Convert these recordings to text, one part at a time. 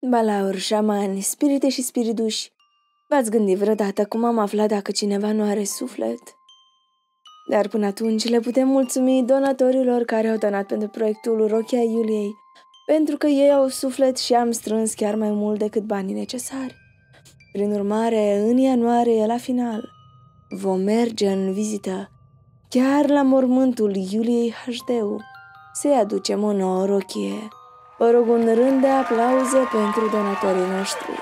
Balauri, șamani, spirite și spiriduși, v-ați gândit vreodată cum am aflat dacă cineva nu are suflet? Dar până atunci le putem mulțumi donatorilor care au donat pentru proiectul Rochia Iuliei, pentru că ei au suflet și am strâns chiar mai mult decât banii necesari. Prin urmare, în ianuarie, la final, vom merge în vizită chiar la mormântul Iuliei HD, să-i aducem o nouă rochie. Vă rog un rând de aplauze pentru donatorii noștri.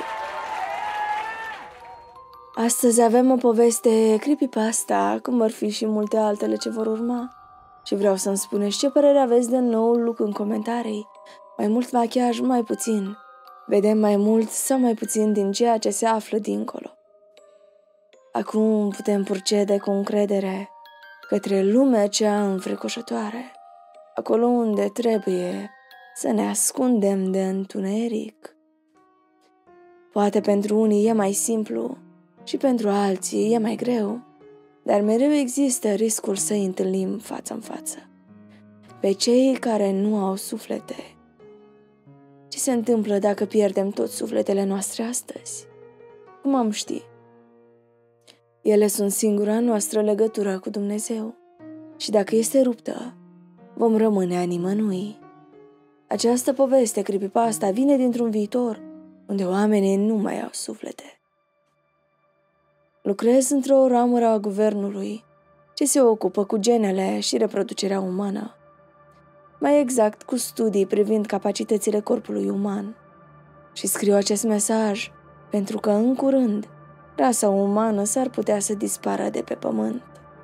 Astăzi avem o poveste creepypasta, cum vor fi și multe altele ce vor urma. Și vreau să-mi spuneți ce părere aveți de noul look în comentarii. Mai mult machiaj, mai puțin. Vedem mai mult sau mai puțin din ceea ce se află dincolo. Acum putem procede cu încredere către lumea cea înfricoșătoare, acolo unde trebuie să ne ascundem de întuneric. Poate pentru unii e mai simplu și pentru alții e mai greu, dar mereu există riscul să îi întâlnim față în față. Pe cei care nu au suflete. Ce se întâmplă dacă pierdem tot sufletele noastre astăzi? Cum am ști? Ele sunt singura noastră legătură cu Dumnezeu și dacă este ruptă, vom rămâne a nimănui. Această poveste creepypasta vine dintr-un viitor unde oamenii nu mai au suflete. Lucrez într-o ramură a guvernului ce se ocupă cu genele și reproducerea umană, mai exact cu studii privind capacitățile corpului uman. Și scriu acest mesaj pentru că în curând rasa umană s-ar putea să dispară de pe pământ.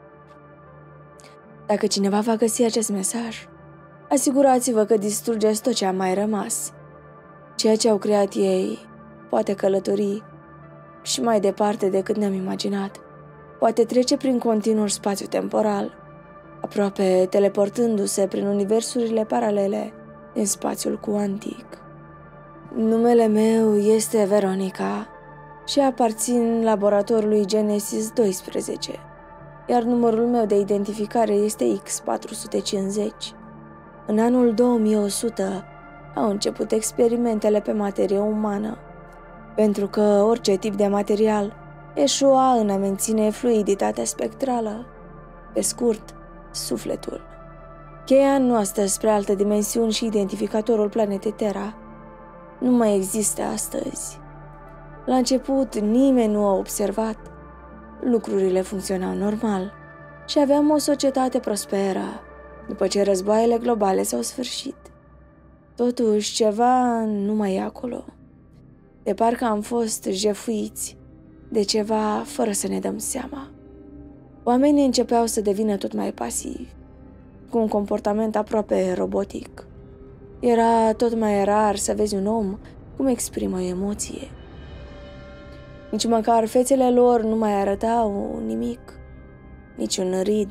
Dacă cineva va găsi acest mesaj, asigurați-vă că distrugeți tot ce a mai rămas. Ceea ce au creat ei poate călători și mai departe decât ne-am imaginat. Poate trece prin continuu spațiu-temporal, aproape teleportându-se prin universurile paralele în spațiul cuantic. Numele meu este Veronica și aparțin laboratorului Genesis 12, iar numărul meu de identificare este X450. În anul 2100 au început experimentele pe materie umană, pentru că orice tip de material eșua în a menține fluiditatea spectrală, pe scurt, sufletul. Cheia noastră spre alte dimensiuni și identificatorul planetei Terra nu mai există astăzi. La început nimeni nu a observat. Lucrurile funcționau normal și aveam o societate prosperă după ce războaiele globale s-au sfârșit. Totuși, ceva nu mai e acolo. De parcă am fost jefuiți de ceva fără să ne dăm seama. Oamenii începeau să devină tot mai pasivi, cu un comportament aproape robotic. Era tot mai rar să vezi un om cum exprimă emoție. Nici măcar fețele lor nu mai arătau nimic, niciun rid.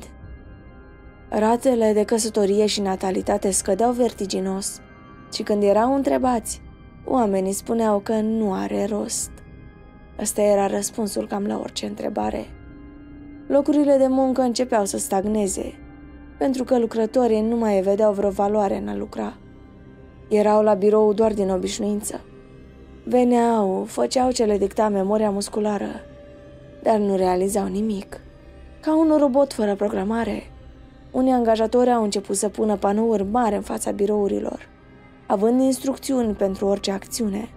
Ratele de căsătorie și natalitate scădeau vertiginos și când erau întrebați, oamenii spuneau că nu are rost. Ăsta era răspunsul cam la orice întrebare. Locurile de muncă începeau să stagneze, pentru că lucrătorii nu mai vedeau vreo valoare în a lucra. Erau la birou doar din obișnuință. Veneau, făceau ce le dicta memoria musculară, dar nu realizau nimic. Ca un robot fără programare, unii angajatori au început să pună panouri mari în fața birourilor, având instrucțiuni pentru orice acțiune.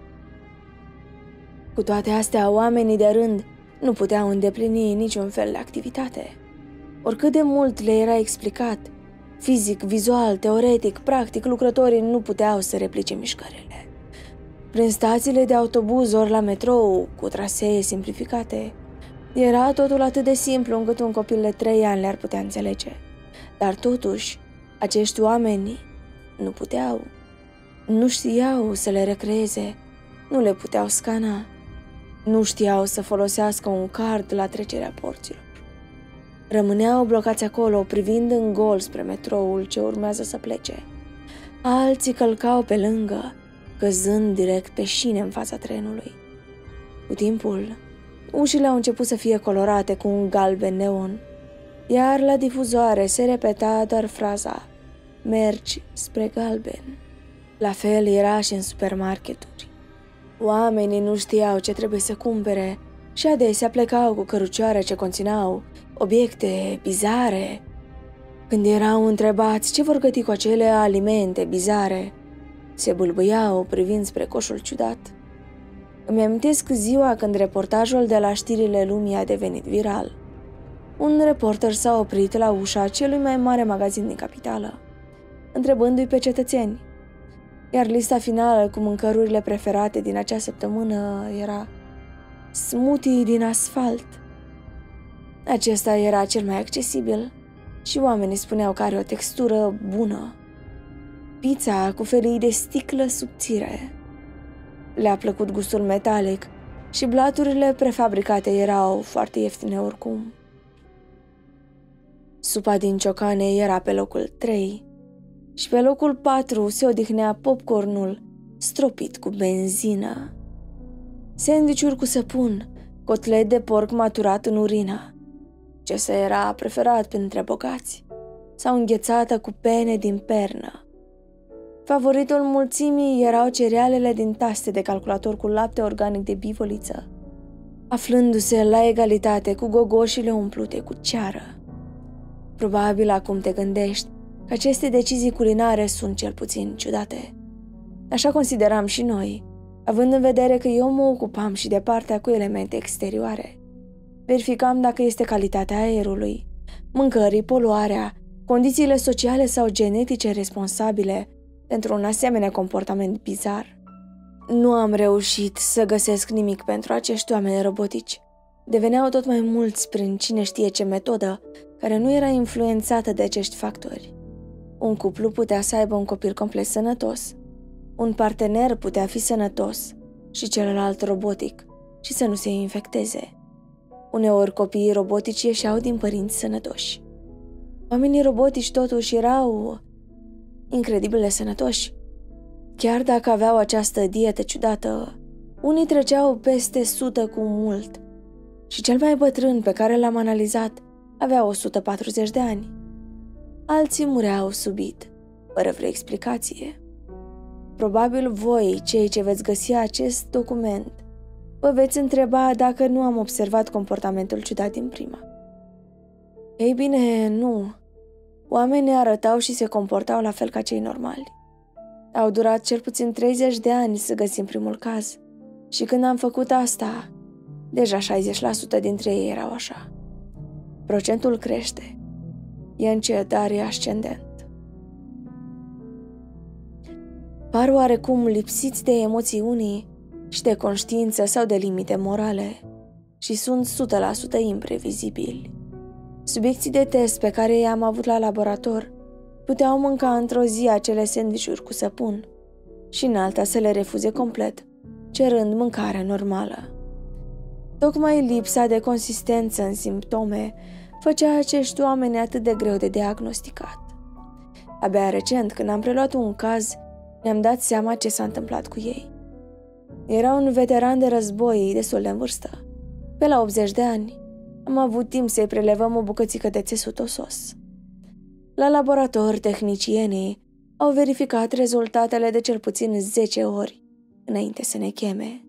Cu toate astea, oamenii de rând nu puteau îndeplini niciun fel de activitate. Oricât de mult le era explicat, fizic, vizual, teoretic, practic, lucrătorii nu puteau să replice mișcările. Prin stațiile de autobuz ori la metrou, cu trasee simplificate, era totul atât de simplu încât un copil de 3 ani le-ar putea înțelege. Dar totuși, acești oameni nu puteau, nu știau să le recreeze, nu le puteau scana, nu știau să folosească un card la trecerea porților. Rămâneau blocați acolo, privind în gol spre metroul ce urmează să plece. Alții călcau pe lângă, căzând direct pe șine în fața trenului. Cu timpul, ușile au început să fie colorate cu un galben neon, iar la difuzoare se repeta doar fraza "Mergi spre galben". La fel era și în supermarketuri. Oamenii nu știau ce trebuie să cumpere și adesea plecau cu cărucioare ce conțineau obiecte bizare. Când erau întrebați ce vor găti cu acele alimente bizare, se bâlbâiau privind spre coșul ciudat. Îmi amintesc ziua când reportajul de la Știrile Lumii a devenit viral. Un reporter s-a oprit la ușa celui mai mare magazin din capitală, întrebându-i pe cetățeni, iar lista finală cu mâncărurile preferate din acea săptămână era smoothie din asfalt. Acesta era cel mai accesibil și oamenii spuneau că are o textură bună. Pizza cu felii de sticlă subțire. Le-a plăcut gustul metalic și blaturile prefabricate erau foarte ieftine oricum. Supa din ciocane era pe locul 3 și pe locul 4 se odihnea popcornul stropit cu benzină. Sandwich-uri cu săpun, cotlet de porc maturat în urină. Acesta era preferat printre bogați, sau înghețată cu pene din pernă. Favoritul mulțimii erau cerealele din taste de calculator cu lapte organic de bivoliță, aflându-se la egalitate cu gogoșile umplute cu ceară. Probabil acum te gândești că aceste decizii culinare sunt cel puțin ciudate. Așa consideram și noi, având în vedere că eu mă ocupam și de partea cu elemente exterioare. Verificam dacă este calitatea aerului, mâncării, poluarea, condițiile sociale sau genetice responsabile pentru un asemenea comportament bizar. Nu am reușit să găsesc nimic pentru acești oameni robotici. Deveneau tot mai mulți prin cine știe ce metodă, care nu era influențată de acești factori. Un cuplu putea să aibă un copil complet sănătos, un partener putea fi sănătos și celălalt robotic și să nu se infecteze. Uneori copiii robotici ieșeau din părinți sănătoși. Oamenii robotici totuși erau incredibil de sănătoși. Chiar dacă aveau această dietă ciudată, unii treceau peste 100 cu mult și cel mai bătrân pe care l-am analizat avea 140 de ani. Alții mureau subit, fără vreo explicație. Probabil voi, cei ce veți găsi acest document, vă veți întreba dacă nu am observat comportamentul ciudat din prima. Ei bine, nu. Oamenii arătau și se comportau la fel ca cei normali. Au durat cel puțin 30 de ani să găsim primul caz și când am făcut asta, deja 60% dintre ei erau așa. Procentul crește. E încet, dar e ascendent. Par oarecum lipsiți de emoții unii și de conștiință sau de limite morale și sunt 100% imprevizibili. Subiecții de test pe care i-am avut la laborator puteau mânca într-o zi acele sandvișuri cu săpun și în alta să le refuze complet, cerând mâncare normală. Tocmai lipsa de consistență în simptome făcea acești oameni atât de greu de diagnosticat. Abia recent, când am preluat un caz, ne-am dat seama ce s-a întâmplat cu ei. Era un veteran de război destul de în vârstă. Pe la 80 de ani, am avut timp să-i prelevăm o bucățică de țesut osos. La laborator, tehnicienii au verificat rezultatele de cel puțin 10 ori înainte să ne cheme.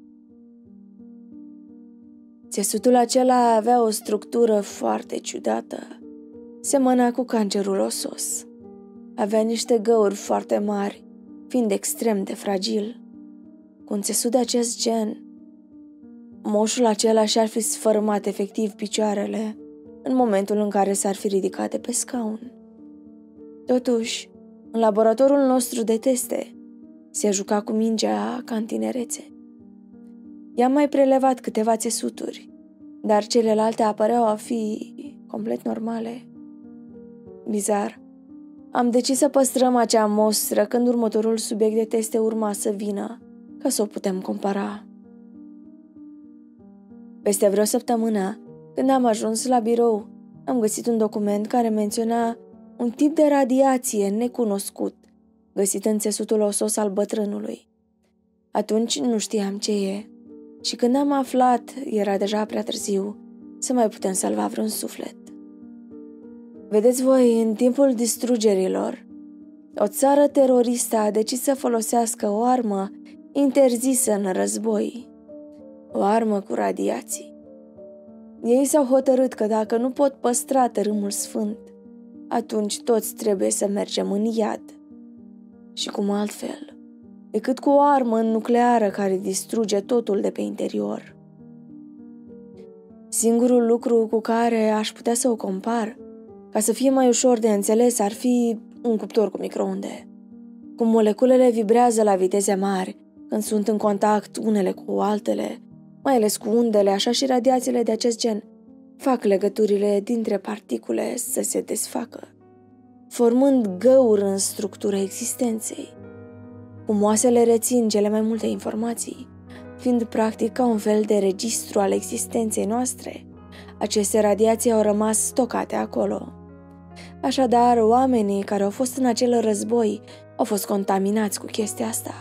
Țesutul acela avea o structură foarte ciudată. Semăna cu cancerul osos. Avea niște găuri foarte mari, fiind extrem de fragil. Cu un țesut de acest gen, moșul acela și-ar fi sfărâmat efectiv picioarele în momentul în care s-ar fi ridicat de pe scaun. Totuși, în laboratorul nostru de teste, se juca cu mingea ca în tinerețe. I-am mai prelevat câteva țesuturi, dar celelalte apăreau a fi complet normale. Bizar. Am decis să păstrăm acea mostră când următorul subiect de teste urma să vină, ca să o putem compara. Peste vreo săptămână, când am ajuns la birou, am găsit un document care menționa un tip de radiație necunoscut, găsit în țesutul osos al bătrânului. Atunci nu știam ce e și când am aflat, era deja prea târziu să mai putem salva vreun suflet. Vedeți voi, în timpul distrugerilor, o țară teroristă a decis să folosească o armă interzisă în război, o armă cu radiații. Ei s-au hotărât că dacă nu pot păstra tărâmul sfânt, atunci toți trebuie să mergem în iad. Și cum altfel, decât cu o armă nucleară care distruge totul de pe interior. Singurul lucru cu care aș putea să o compar, ca să fie mai ușor de înțeles, ar fi un cuptor cu microunde. Cum moleculele vibrează la viteze mari când sunt în contact unele cu altele, mai ales cu undele, așa și radiațiile de acest gen fac legăturile dintre particule să se desfacă, formând găuri în structura existenței. Cum oasele rețin cele mai multe informații, fiind practic ca un fel de registru al existenței noastre, aceste radiații au rămas stocate acolo. Așadar, oamenii care au fost în acel război au fost contaminați cu chestia asta.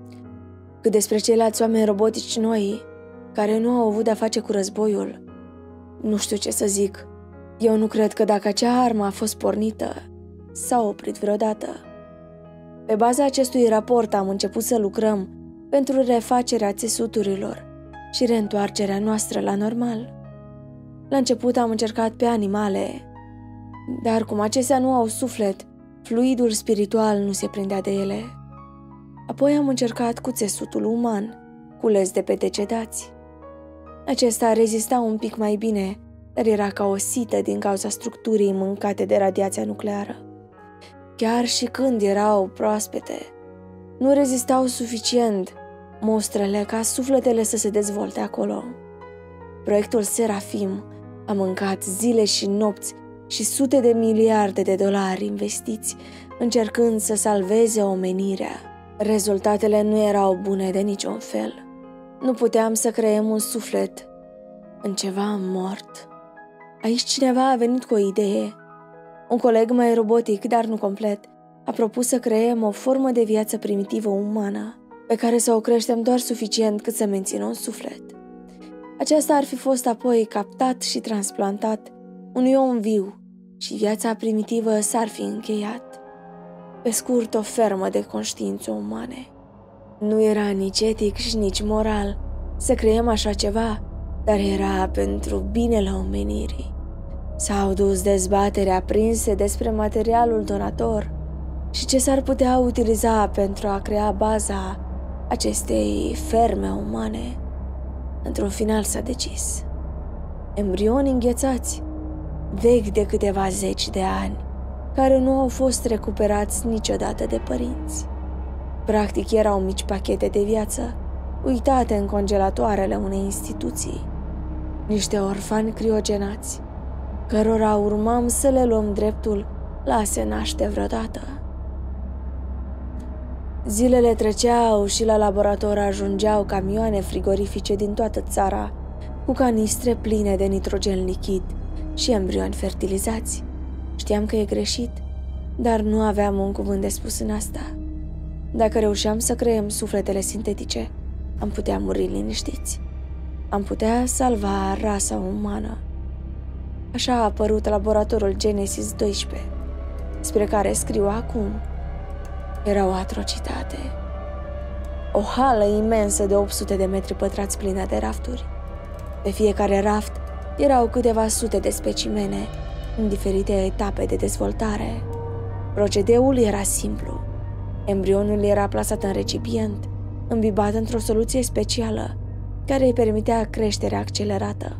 Cât despre ceilalți oameni robotici noi, care nu au avut de-a face cu războiul, nu știu ce să zic. Eu nu cred că dacă acea armă a fost pornită, s-a oprit vreodată. Pe baza acestui raport am început să lucrăm pentru refacerea țesuturilor și reîntoarcerea noastră la normal. La început am încercat pe animale, dar cum acestea nu au suflet, fluidul spiritual nu se prindea de ele. Apoi am încercat cu țesutul uman, cules de pe decedați. Acesta rezista un pic mai bine, dar era ca o sită din cauza structurii mâncate de radiația nucleară. Chiar și când erau proaspete, nu rezistau suficient mostrele ca sufletele să se dezvolte acolo. Proiectul Serafim a mâncat zile și nopți și sute de miliarde de dolari investiți, încercând să salveze omenirea. Rezultatele nu erau bune de niciun fel. Nu puteam să creăm un suflet în ceva mort. Aici cineva a venit cu o idee. Un coleg mai robotic, dar nu complet, a propus să creăm o formă de viață primitivă umană, pe care să o creștem doar suficient cât să mențină un suflet. Aceasta ar fi fost apoi captat și transplantat unui om viu și viața primitivă s-ar fi încheiat. Pe scurt, o fermă de conștiințe umane. Nu era nici etic și nici moral să creăm așa ceva, dar era pentru binele omenirii. S-au dus dezbateri aprinse despre materialul donator și ce s-ar putea utiliza pentru a crea baza acestei ferme umane. Într-un final s-a decis. Embrioni înghețați, vechi de câteva zeci de ani, care nu au fost recuperați niciodată de părinți. Practic erau mici pachete de viață, uitate în congelatoarele unei instituții. Niște orfani criogenați, cărora urmam să le luăm dreptul la a se naște vreodată. Zilele treceau și la laborator ajungeau camioane frigorifice din toată țara, cu canistre pline de nitrogen lichid și embrioni fertilizați. Știam că e greșit, dar nu aveam un cuvânt de spus în asta. Dacă reușeam să creăm sufletele sintetice, am putea muri liniștiți. Am putea salva rasa umană. Așa a apărut laboratorul Genesis 12, despre care scriu acum. Era o atrocitate. O hală imensă de 800 de metri pătrați plină de rafturi. Pe fiecare raft erau câteva sute de specimene în diferite etape de dezvoltare. Procedeul era simplu. Embrionul era plasat în recipient, îmbibat într-o soluție specială care îi permitea creșterea accelerată.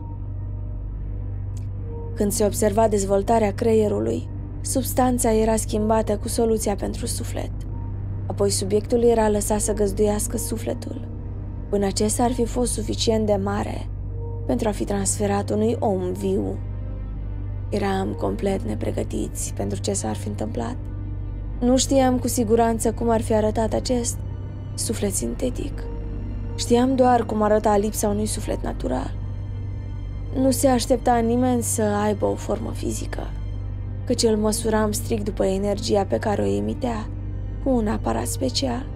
Când se observa dezvoltarea creierului, substanța era schimbată cu soluția pentru suflet. Apoi subiectul era lăsat să găzduiască sufletul, până acesta ar fi fost suficient de mare pentru a fi transferat unui om viu. Eram complet nepregătiți pentru ce s-ar fi întâmplat. Nu știam cu siguranță cum ar fi arătat acest suflet sintetic. Știam doar cum arăta lipsa unui suflet natural. Nu se aștepta nimeni să aibă o formă fizică, căci îl măsuram strict după energia pe care o emitea cu un aparat special.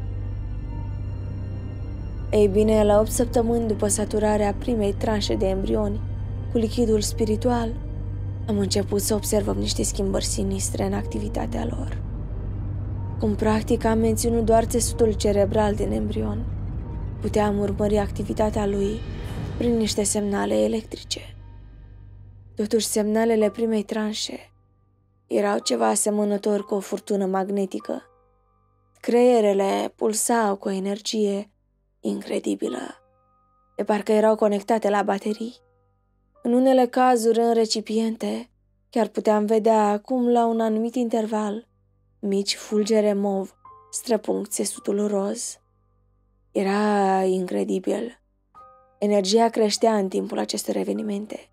Ei bine, la 8 săptămâni după saturarea primei tranșe de embrioni cu lichidul spiritual, am început să observăm niște schimbări sinistre în activitatea lor. Cum practic am menținut doar țesutul cerebral din embrion, puteam urmări activitatea lui prin niște semnale electrice. Totuși, semnalele primei tranșe erau ceva asemănător cu o furtună magnetică. Creierele pulsau cu o energie incredibilă, de parcă erau conectate la baterii. În unele cazuri, în recipiente, chiar puteam vedea cum, la un anumit interval, mici fulgere mov străpung țesutul roz. Era incredibil. Energia creștea în timpul acestor evenimente.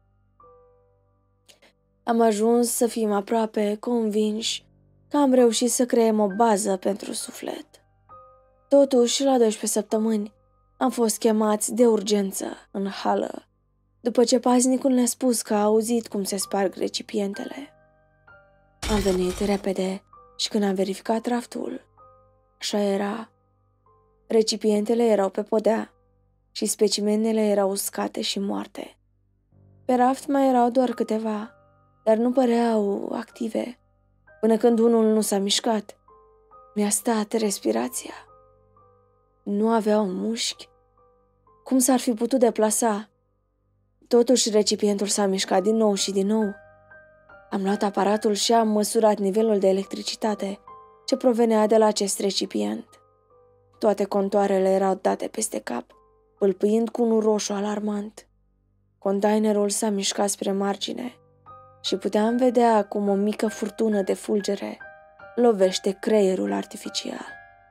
Am ajuns să fim aproape convinși că am reușit să creăm o bază pentru suflet. Totuși, la 12 săptămâni, am fost chemați de urgență în hală, după ce paznicul ne-a spus că a auzit cum se sparg recipientele. Am venit repede și când am verificat raftul, așa era. Recipientele erau pe podea și specimenele erau uscate și moarte. Pe raft mai erau doar câteva, dar nu păreau active, până când unul nu s-a mișcat. Mi-a stat respirația. Nu aveau mușchi. Cum s-ar fi putut deplasa? Totuși, recipientul s-a mișcat din nou și din nou. Am luat aparatul și am măsurat nivelul de electricitate ce provenea de la acest recipient. Toate contoarele erau date peste cap, pâlpâind cu un roșu alarmant. Containerul s-a mișcat spre margine și puteam vedea cum o mică furtună de fulgere lovește creierul artificial.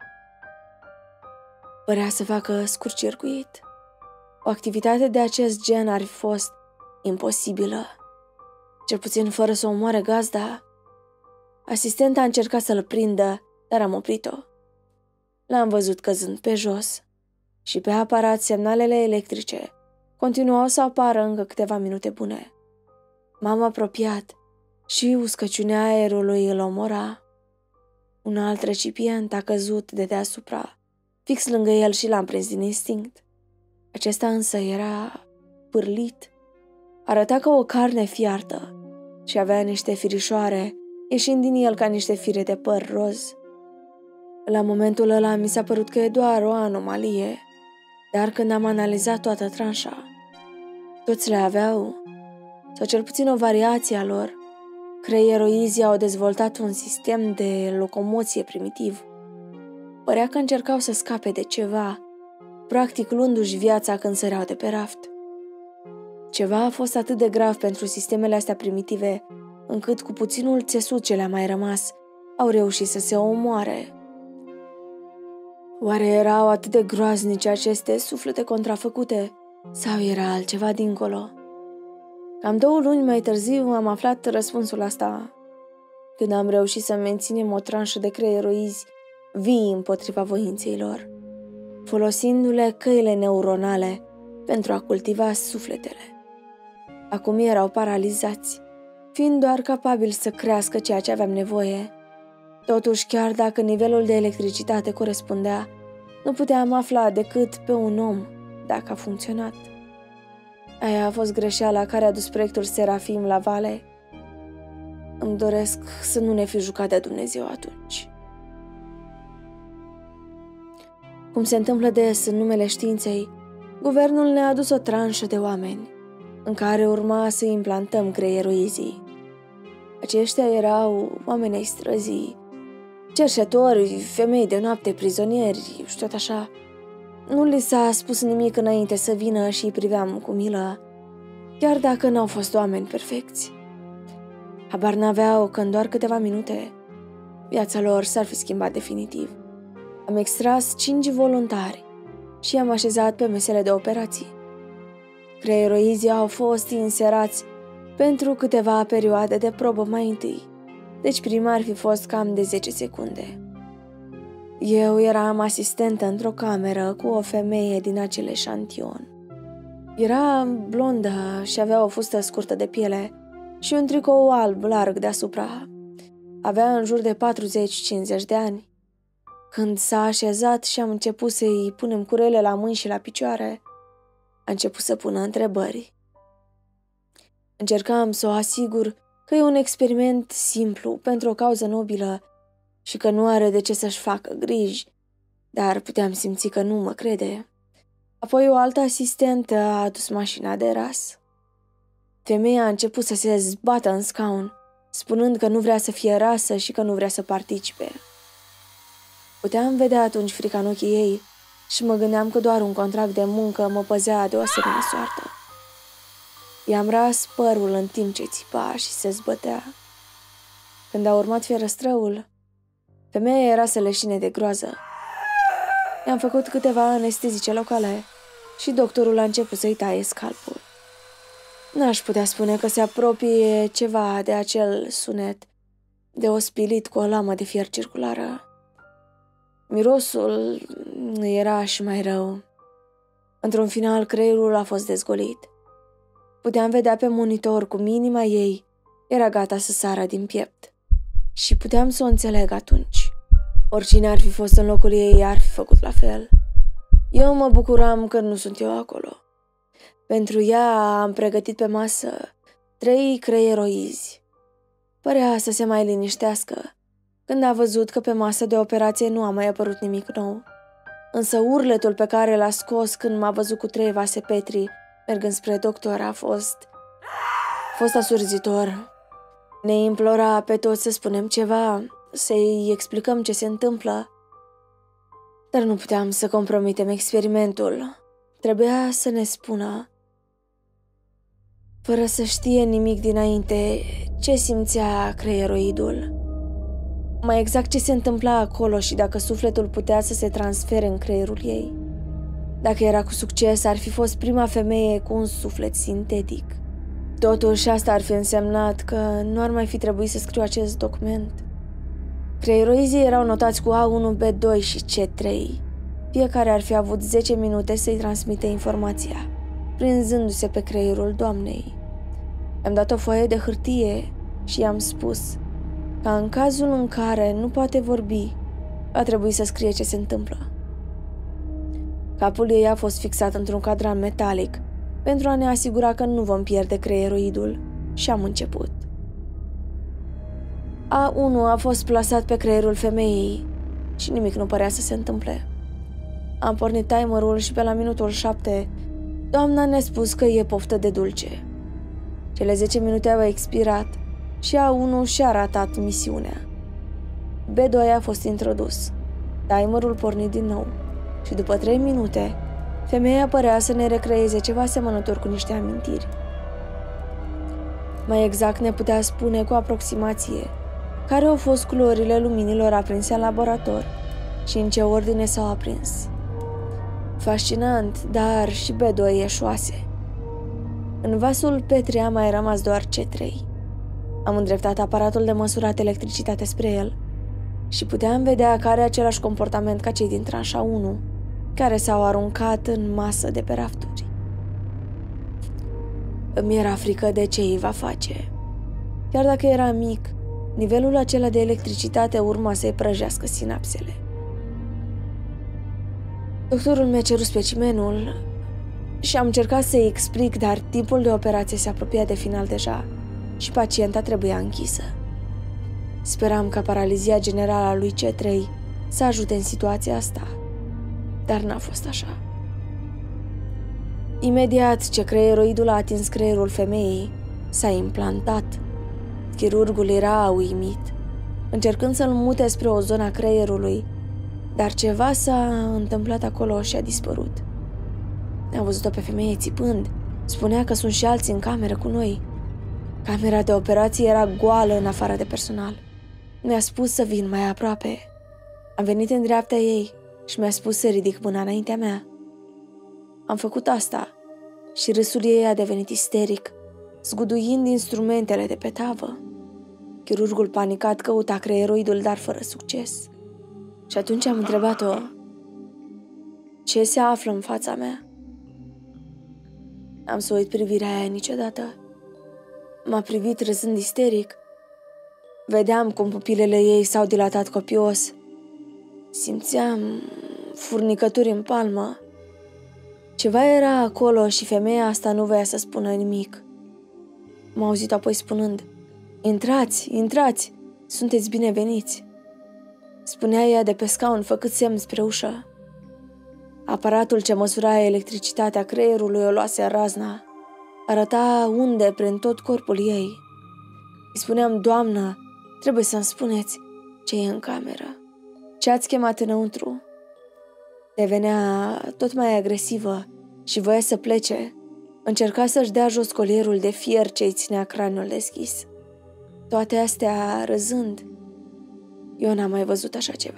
Părea să facă scurt-circuit. O activitate de acest gen ar fi fost imposibilă, cel puțin fără să omoare gazda. Asistenta a încercat să-l prindă, dar am oprit-o. L-am văzut căzând pe jos și pe aparat semnalele electrice continuau să apară încă câteva minute bune. M-am apropiat și uscăciunea aerului îl omora. Un alt recipient a căzut de deasupra, fix lângă el, și l-am prins din instinct. Acesta însă era pârlit. Arăta ca o carne fiartă și avea niște firișoare ieșind din el ca niște fire de păr roz. La momentul ăla mi s-a părut că e doar o anomalie, dar când am analizat toată tranșa, toți le aveau, sau cel puțin o variație a lor. Creieroizii au dezvoltat un sistem de locomoție primitiv. Părea că încercau să scape de ceva, practic luându-și viața când săreau de pe raft. Ceva a fost atât de grav pentru sistemele astea primitive, încât cu puținul țesut ce le-a mai rămas, au reușit să se omoare. Oare erau atât de groaznice aceste suflete contrafăcute? Sau era altceva dincolo? Cam 2 luni mai târziu am aflat răspunsul asta, când am reușit să menținem o tranșă de creieroizi vii împotriva voinței lor, folosindu-le căile neuronale pentru a cultiva sufletele. Acum erau paralizați, fiind doar capabili să crească ceea ce aveam nevoie. Totuși, chiar dacă nivelul de electricitate corespundea, nu puteam afla decât pe un om dacă a funcționat. Aia a fost greșeala care a dus proiectul Serafim la vale. Îmi doresc să nu ne fi jucat de Dumnezeu atunci. Cum se întâmplă des în numele științei, guvernul ne-a adus o tranșă de oameni, în care urma să implantăm creieroizii. Aceștia erau oameni ai străzii, cerșetori, femei de noapte, prizonieri și tot așa. Nu li s-a spus nimic înainte să vină și îi priveam cu milă, chiar dacă n-au fost oameni perfecți. Habar n-aveau că în doar câteva minute viața lor s-ar fi schimbat definitiv. Am extras 5 voluntari și i-am așezat pe mesele de operații. Creieroizii au fost inserați pentru câteva perioade de probă mai întâi, deci prima ar fi fost cam de 10 secunde. Eu eram asistentă într-o cameră cu o femeie din acel eșantion. Era blondă și avea o fustă scurtă de piele și un tricou alb larg deasupra. Avea în jur de 40-50 de ani. Când s-a așezat și am început să-i punem curele la mâini și la picioare, a început să pună întrebări. Încercam să o asigur că e un experiment simplu pentru o cauză nobilă, și că nu are de ce să-și facă griji, dar puteam simți că nu mă crede. Apoi o altă asistentă a adus mașina de ras. Femeia a început să se zbată în scaun, spunând că nu vrea să fie rasă și că nu vrea să participe. Puteam vedea atunci frica în ochii ei și mă gândeam că doar un contract de muncă mă păzea de o asemenea soartă. I-am ras părul în timp ce țipa și se zbătea. Când a urmat fierăstrăul, femeia era să leșine de groază. I-am făcut câteva anestezice locale și doctorul a început să-i taie scalpul. N-aș putea spune că se apropie ceva de acel sunet de ospilit cu o lamă de fier circulară. Mirosul era și mai rău. Într-un final, creierul a fost dezgolit. Puteam vedea pe monitor cum inima ei era gata să sară din piept. Și puteam să o înțeleg atunci. Oricine ar fi fost în locul ei, ar fi făcut la fel. Eu mă bucuram că nu sunt eu acolo. Pentru ea am pregătit pe masă 3 creieroizi. Părea să se mai liniștească când a văzut că pe masă de operație nu a mai apărut nimic nou. Însă urletul pe care l-a scos când m-a văzut cu 3 vase Petri mergând spre doctor a fost asurzitor. Ne implora pe toți să spunem ceva, să-i explicăm ce se întâmplă. Dar nu puteam să compromitem experimentul. Trebuia să ne spună, fără să știe nimic dinainte, ce simțea creieroidul. Mai exact ce se întâmpla acolo și dacă sufletul putea să se transfere în creierul ei. Dacă era cu succes, ar fi fost prima femeie cu un suflet sintetic. Totuși, asta ar fi însemnat că nu ar mai fi trebuit să scriu acest document. Creieroizii erau notați cu A1, B2 și C3. Fiecare ar fi avut 10 minute să-i transmite informația, prinzându-se pe creierul doamnei. I-am dat o foaie de hârtie și i-am spus că în cazul în care nu poate vorbi, va trebui să scrie ce se întâmplă. Capul ei a fost fixat într-un cadran metalic pentru a ne asigura că nu vom pierde creieroidul și am început. A1 a fost plasat pe creierul femeii și nimic nu părea să se întâmple. Am pornit timerul și pe la minutul 7, doamna ne-a spus că e poftă de dulce. Cele 10 minute au expirat și A1 și-a ratat misiunea. B2 a fost introdus. Timerul pornit din nou și după 3 minute, femeia părea să ne recreeze ceva asemănător cu niște amintiri. Mai exact ne putea spune cu aproximație care au fost culorile luminilor aprinse în laborator și în ce ordine s-au aprins. Fascinant, dar și B2 eșuase. În vasul Petri a mai rămas doar C3. Am îndreptat aparatul de măsurat electricitate spre el și puteam vedea că are același comportament ca cei din tranșa 1, care s-au aruncat în masă de pe rafturi. Îmi era frică de ce îi va face. Chiar dacă era mic, nivelul acela de electricitate urma să-i prăjească sinapsele. Doctorul mi-a cerut specimenul și am încercat să-i explic, dar timpul de operație se apropia de final deja și pacienta trebuia închisă. Speram ca paralizia generală a lui C3 să ajute în situația asta, dar n-a fost așa. Imediat ce creieroidul a atins creierul femeii, s-a implantat. Chirurgul era uimit, încercând să-l mute spre o zonă a creierului, dar ceva s-a întâmplat acolo și a dispărut. Am văzut-o pe femeie țipând. Spunea că sunt și alții în cameră cu noi. Camera de operație era goală în afară de personal. Mi-a spus să vin mai aproape. Am venit în dreapta ei și mi-a spus să ridic mâna înaintea mea. Am făcut asta și râsul ei a devenit isteric, zguduind instrumentele de pe tavă. Chirurgul panicat căuta creieroidul, dar fără succes. Și atunci am întrebat-o, ce se află în fața mea? Am să uit privirea aia niciodată. M-a privit râzând isteric. Vedeam cum pupilele ei s-au dilatat copios. Simțeam furnicături în palmă. Ceva era acolo și femeia asta nu voia să spună nimic. M-a auzit apoi spunând, intrați, intrați, sunteți bineveniți. spunea ea de pe scaun, făcând semn spre ușă. Aparatul ce măsura electricitatea creierului o luase în razna. Arăta unde prin tot corpul ei. Îi spuneam: doamnă, trebuie să-mi spuneți ce e în cameră. Ce ați chemat înăuntru? Devenea tot mai agresivă și voia să plece. Încerca să-și dea jos colierul de fier ce îi ținea craniul deschis. Toate astea râzând. Eu n-am mai văzut așa ceva.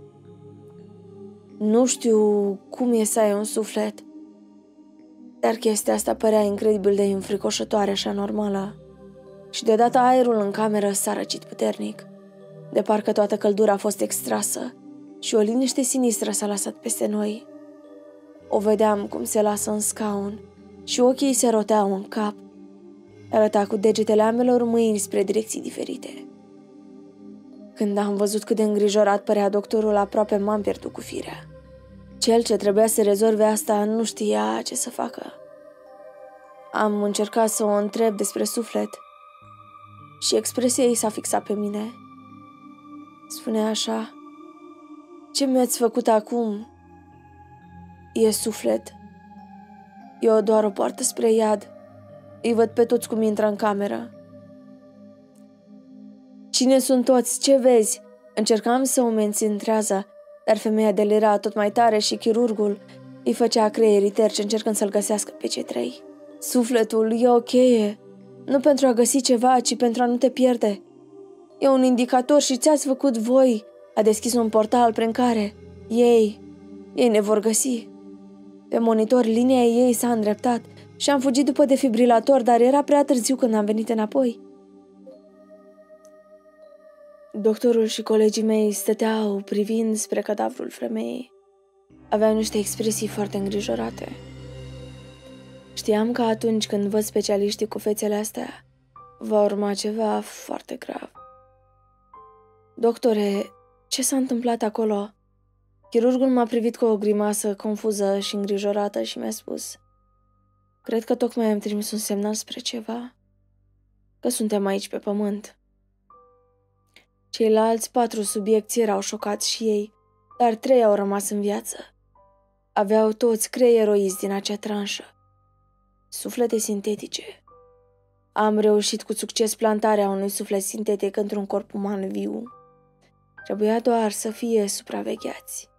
Nu știu cum e să ai un suflet, dar chestia asta părea incredibil de înfricoșătoare și anormală. Și deodată aerul în cameră s-a răcit puternic, de parcă toată căldura a fost extrasă și o liniște sinistră s-a lăsat peste noi. O vedeam cum se lasă în scaun și ochii se roteau în cap. Arăta cu degetele ambelor mâini spre direcții diferite. Când am văzut cât de îngrijorat părea doctorul, aproape m-am pierdut cu firea. Cel ce trebuia să rezolve asta nu știa ce să facă. Am încercat să o întreb despre suflet și expresia ei s-a fixat pe mine. Spunea așa: ce mi-ați făcut acum e suflet. Eu doar o poartă spre iad. Îi văd pe toți cum intră în cameră. Cine sunt toți? Ce vezi? Încercam să o mențin trează, dar femeia delira tot mai tare și chirurgul îi făcea creierii terci încercând să-l găsească pe cei trei. Sufletul e o cheie, nu pentru a găsi ceva, ci pentru a nu te pierde. E un indicator și ți-ați făcut voi. A deschis un portal prin care ei ne vor găsi. Pe monitor linia ei s-a îndreptat și am fugit după defibrilator, dar era prea târziu când am venit înapoi. Doctorul și colegii mei stăteau privind spre cadavrul femeii. Aveau niște expresii foarte îngrijorate. Știam că atunci când văd specialiștii cu fețele astea, va urma ceva foarte grav. Doctore, ce s-a întâmplat acolo? Chirurgul m-a privit cu o grimasă confuză și îngrijorată și mi-a spus: cred că tocmai am trimis un semnal spre ceva, că suntem aici pe pământ. Ceilalți 4 subiecti erau șocați și ei, dar 3 au rămas în viață. Aveau toți creieroizi din acea tranșă. Suflete sintetice. Am reușit cu succes plantarea unui suflet sintetic într-un corp uman viu. Trebuia doar să fie supravegheați.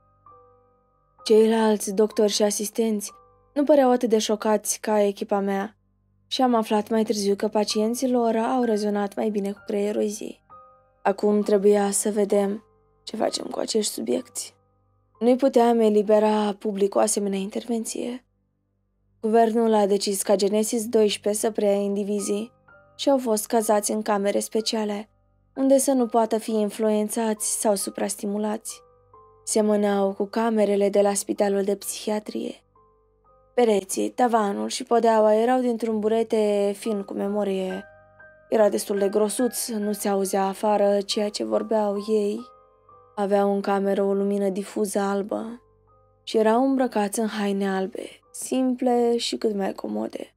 Ceilalți doctori și asistenți nu păreau atât de șocați ca echipa mea și am aflat mai târziu că pacienții lor au rezonat mai bine cu creieroizii. Acum trebuia să vedem ce facem cu acești subiecti. Nu-i puteam elibera public o asemenea intervenție. Guvernul a decis ca Genesis 12 să preia indivizii și au fost cazați în camere speciale, unde să nu poată fi influențați sau suprastimulați. Semănau cu camerele de la spitalul de psihiatrie. Pereții, tavanul și podeaua erau dintr-un burete fin cu memorie. Era destul de grosuț, nu se auzea afară ceea ce vorbeau ei. Aveau în cameră o lumină difuză albă și erau îmbrăcați în haine albe, simple și cât mai comode.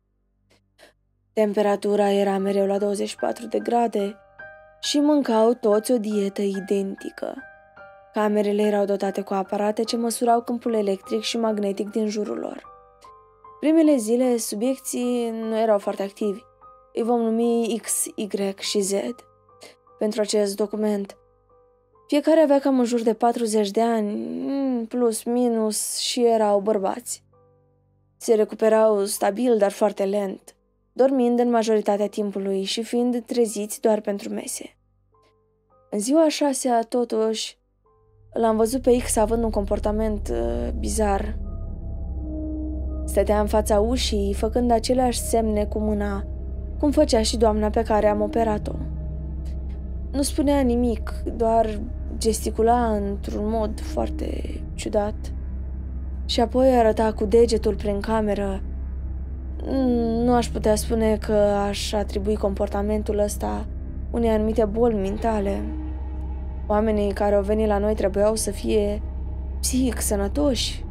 Temperatura era mereu la 24 de grade și mâncau toți o dietă identică. Camerele erau dotate cu aparate ce măsurau câmpul electric și magnetic din jurul lor. Primele zile, subiecții nu erau foarte activi. Îi vom numi X, Y și Z pentru acest document. Fiecare avea cam în jur de 40 de ani, plus minus, și erau bărbați. Se recuperau stabil, dar foarte lent, dormind în majoritatea timpului și fiind treziți doar pentru mese. În ziua 6-a, totuși, l-am văzut pe X având un comportament bizar. Stătea în fața ușii, făcând aceleași semne cu mâna, cum făcea și doamna pe care am operat-o. Nu spunea nimic, doar gesticula într-un mod foarte ciudat. Și apoi arăta cu degetul prin cameră. Nu aș putea spune că aș atribui comportamentul ăsta unei anumite boli mentale. Oamenii care au venit la noi trebuiau să fie psihic sănătoși.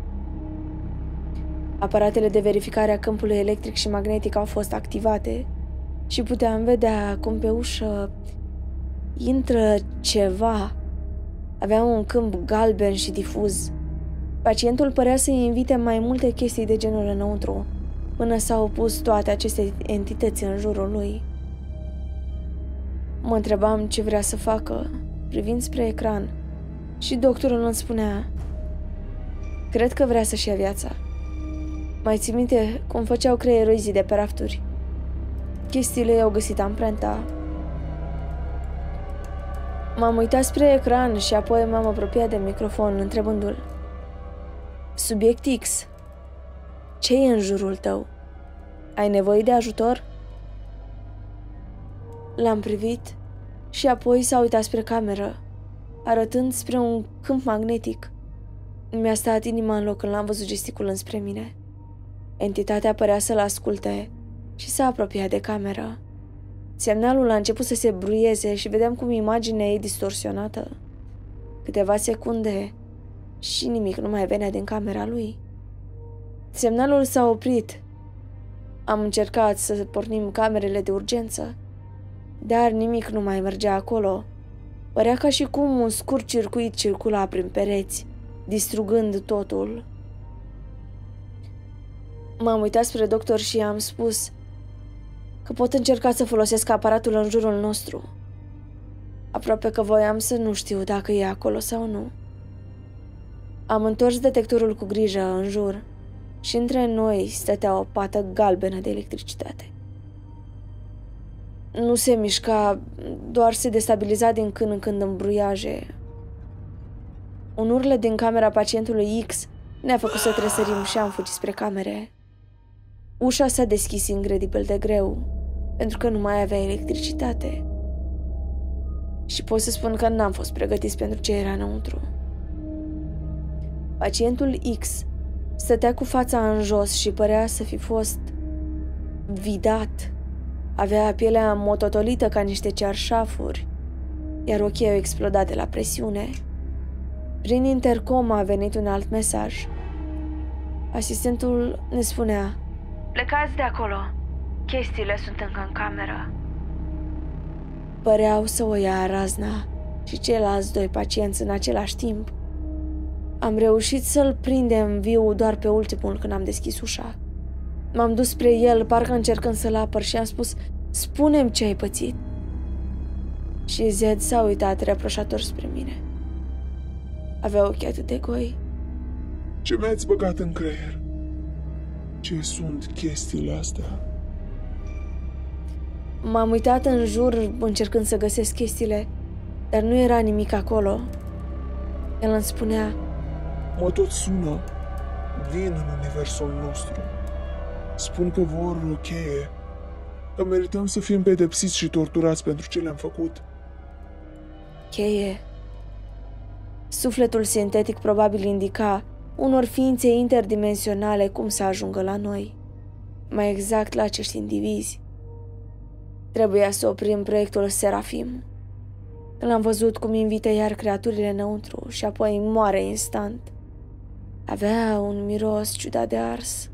Aparatele de verificare a câmpului electric și magnetic au fost activate și puteam vedea cum pe ușă intră ceva. Avea un câmp galben și difuz. Pacientul părea să-i invite mai multe chestii de genul înăuntru, până s-au pus toate aceste entități în jurul lui. Mă întrebam ce vrea să facă, privind spre ecran, și doctorul îmi spunea: cred că vrea să-și ia viața. Mai ții minte cum făceau creieroizii de pe rafturi? Chestiile i-au găsit amprenta. M-am uitat spre ecran și apoi m-am apropiat de microfon, întrebându-l: Subiect X, ce e în jurul tău? Ai nevoie de ajutor? L-am privit și apoi s-a uitat spre cameră, arătând spre un câmp magnetic. Mi-a stat inima în loc când l-am văzut gesticulând spre mine. Entitatea părea să-l asculte și s-a apropiat de cameră. Semnalul a început să se bruieze și vedeam cum imaginea e distorsionată. Câteva secunde și nimic nu mai venea din camera lui. Semnalul s-a oprit. Am încercat să pornim camerele de urgență, dar nimic nu mai mergea acolo. Părea ca și cum un scurt circuit circula prin pereți, distrugând totul. M-am uitat spre doctor și i-am spus că pot încerca să folosesc aparatul în jurul nostru. Aproape că voiam să nu știu dacă e acolo sau nu. Am întors detectorul cu grijă în jur și între noi stătea o pată galbenă de electricitate. Nu se mișca, doar se destabiliza din când în când în bruiaje. Un urlet din camera pacientului X ne-a făcut să tresărim și am fugit spre camere. Ușa s-a deschis incredibil de greu, pentru că nu mai avea electricitate. Și pot să spun că n-am fost pregătiți pentru ce era înăuntru. Pacientul X stătea cu fața în jos și părea să fi fost vidat. Avea pielea mototolită ca niște cearșafuri, iar ochii au explodat de la presiune. Prin intercom a venit un alt mesaj. Asistentul ne spunea: plecați de acolo, chestiile sunt încă în cameră. Păreau să o ia razna și ceilalți doi pacienți în același timp. Am reușit să-l prindem viu doar pe ultimul când am deschis ușa. M-am dus spre el, parcă încercând să-l apăr, și am spus: spune-mi ce ai pățit. Și Zed s-a uitat reproșator spre mine. Avea ochii atât de goi. Ce mi-ați băgat în creier? Ce sunt chestiile astea? M-am uitat în jur încercând să găsesc chestiile, dar nu era nimic acolo. El îmi spunea: mă tot sună. Vin în universul nostru. Spun că vor o cheie, că merităm să fim pedepsiți și torturați pentru ce le-am făcut. Cheie. Sufletul sintetic probabil indica unor ființe interdimensionale cum să ajungă la noi. Mai exact la acești indivizi. Trebuia să oprim proiectul Serafim. L-am văzut cum invită iar creaturile înăuntru și apoi moare instant. Avea un miros ciudat de ars.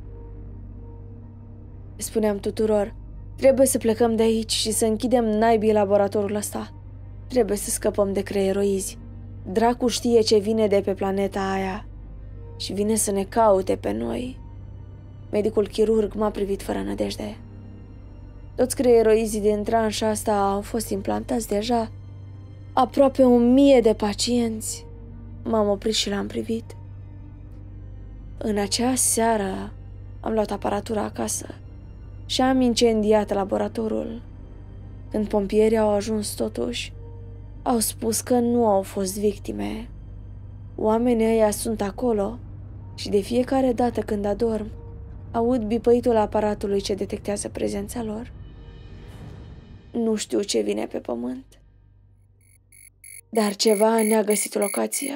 Spuneam tuturor: trebuie să plecăm de aici și să închidem naibii laboratorul ăsta. Trebuie să scăpăm de creieroizi. Dracu știe ce vine de pe planeta aia și vine să ne caute pe noi. Medicul chirurg m-a privit fără nădejde. Toți creieroizii din tranșa asta au fost implantați deja. Aproape 1000 de pacienți. M-am oprit și l-am privit. În acea seară am luat aparatura acasă și am incendiat laboratorul. Când pompierii au ajuns totuși, au spus că nu au fost victime. Oamenii ăia sunt acolo și de fiecare dată când adorm, aud bipăitul aparatului ce detectează prezența lor. Nu știu ce vine pe pământ, dar ceva ne-a găsit locația.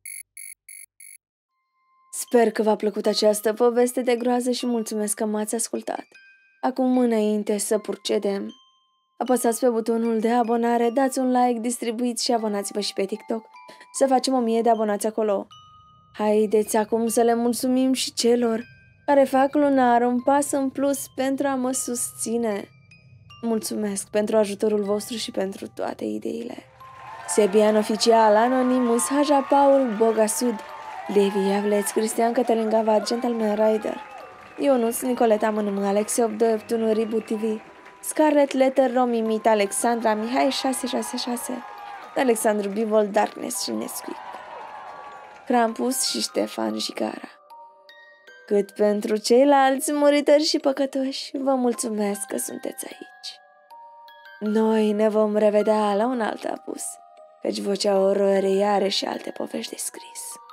Sper că v-a plăcut această poveste de groază și mulțumesc că m-ați ascultat. Acum, înainte să procedem, apăsați pe butonul de abonare, dați un like, distribuiți și abonați-vă și pe TikTok să facem 1000 de abonați acolo. Haideți acum să le mulțumim și celor care fac lunar un pas în plus pentru a mă susține. Mulțumesc pentru ajutorul vostru și pentru toate ideile. Sebian oficial Anonymous, Haja Paul, Bogasud, Levi Avleț, Cristian Cătălin Gavad, Gentleman Rider, Ionuț, Nicoleta Mânâm, Alexe 821, Ribu TV, Scarlet Letter, Romi Mit, Alexandra, Mihai 666, Alexandru Bivol, Darkness și Nesquik, Krampus și Ștefan Jigara. Cât pentru ceilalți muritori și păcătoși, vă mulțumesc că sunteți aici. Noi ne vom revedea la un alt apus, căci vocea ororii are și alte povești de scris.